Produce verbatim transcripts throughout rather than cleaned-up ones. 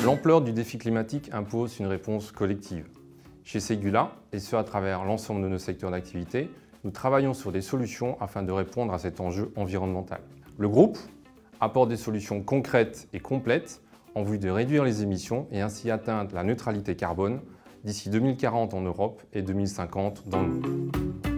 L'ampleur du défi climatique impose une réponse collective. Chez Ségula, et ce à travers l'ensemble de nos secteurs d'activité, nous travaillons sur des solutions afin de répondre à cet enjeu environnemental. Le groupe apporte des solutions concrètes et complètes en vue de réduire les émissions et ainsi atteindre la neutralité carbone d'ici deux mille quarante en Europe et deux mille cinquante dans le monde.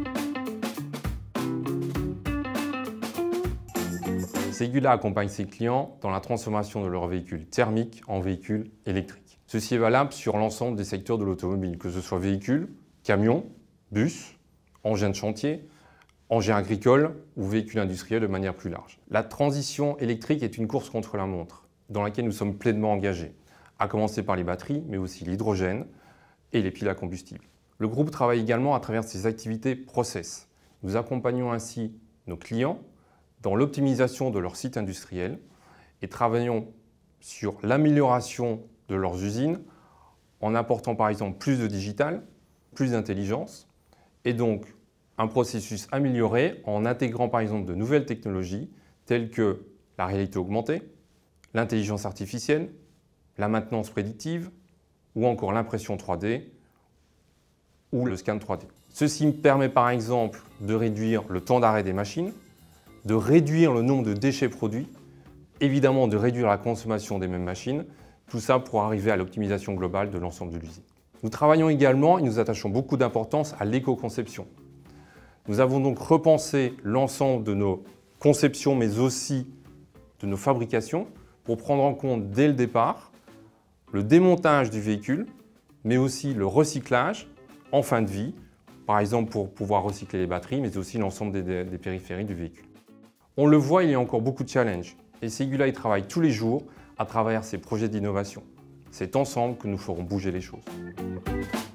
Ségula accompagne ses clients dans la transformation de leurs véhicules thermiques en véhicules électriques. Ceci est valable sur l'ensemble des secteurs de l'automobile, que ce soit véhicules, camions, bus, engins de chantier, engins agricoles ou véhicules industriels de manière plus large. La transition électrique est une course contre la montre, dans laquelle nous sommes pleinement engagés, à commencer par les batteries, mais aussi l'hydrogène et les piles à combustible. Le groupe travaille également à travers ses activités process. Nous accompagnons ainsi nos clients dans l'optimisation de leurs sites industriels et travaillons sur l'amélioration de leurs usines en apportant par exemple plus de digital, plus d'intelligence et donc un processus amélioré en intégrant par exemple de nouvelles technologies telles que la réalité augmentée, l'intelligence artificielle, la maintenance prédictive ou encore l'impression trois D ou le scan trois D. Ceci permet par exemple de réduire le temps d'arrêt des machines, de réduire le nombre de déchets produits, évidemment de réduire la consommation des mêmes machines, tout ça pour arriver à l'optimisation globale de l'ensemble de l'usine. Nous travaillons également et nous attachons beaucoup d'importance à l'éco-conception. Nous avons donc repensé l'ensemble de nos conceptions mais aussi de nos fabrications pour prendre en compte dès le départ le démontage du véhicule mais aussi le recyclage en fin de vie, par exemple pour pouvoir recycler les batteries mais aussi l'ensemble des, des périphéries du véhicule. On le voit, il y a encore beaucoup de challenges et Ségula y travaille tous les jours à travers ses projets d'innovation. C'est ensemble que nous ferons bouger les choses.